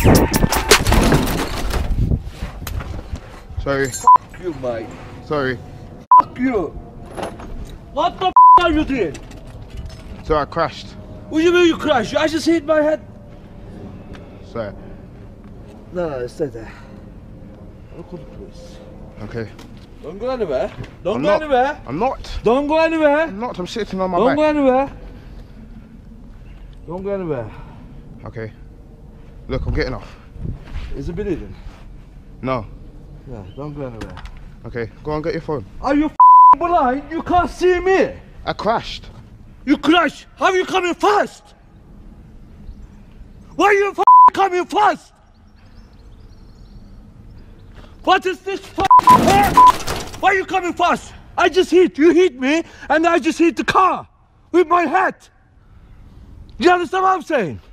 Sorry. F you, mate. Sorry. F you. What the f are you doing? So I crashed. What do you mean you crashed? I just hit my head. Sorry. No, stay there. I'll call the police. Okay. Don't go anywhere. Don't I'm go not. anywhere. I'm not. Don't go anywhere. I'm not. I'm sitting on my Don't back. go anywhere. Don't go anywhere. Okay. Look, I'm getting off. Is it bleeding? No. Yeah, don't go anywhere. Okay, go on, get your phone. Are you blind? You can't see me. I crashed. You crashed. How are you coming fast? Why are you coming fast? What is this Why are you coming fast? I just hit. You hit me and I just hit the car with my head. Do you understand what I'm saying?